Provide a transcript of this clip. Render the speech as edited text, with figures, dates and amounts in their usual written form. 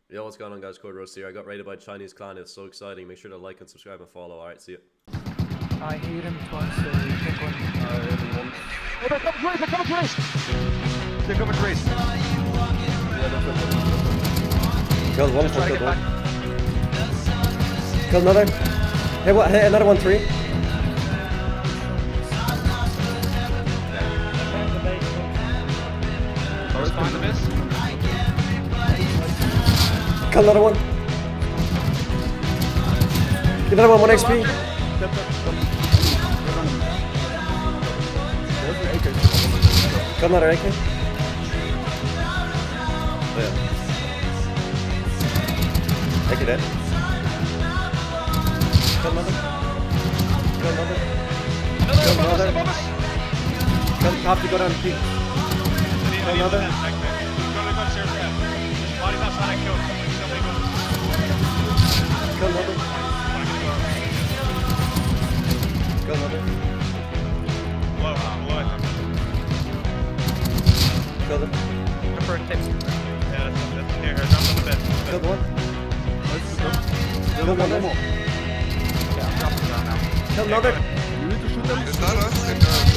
Yo, what's going on, guys? Code Rustoria. I got raided by a Chinese clan. It's so exciting. Make sure to like and subscribe and follow. Alright, see you. I hit him twice, so you pick one. Hey, they're coming to race! They're coming to race! They're coming to race. Killed one, Just try to killed get one. back. Killed another. Hey, what? Hey, another one, 3. Respond to this. Killed another one. Give another one, 1 HP. Killed another AK. Oh yeah. AK dead. Killed another. Killed another. Killed another. Killed top to go down to peak. Killed another. Kill another. Kill another. Kill them. For a tip. Yeah, that's here. Jump on the bed. Kill one. Kill another. Yeah, drop him down now. Kill another. You need to shoot them.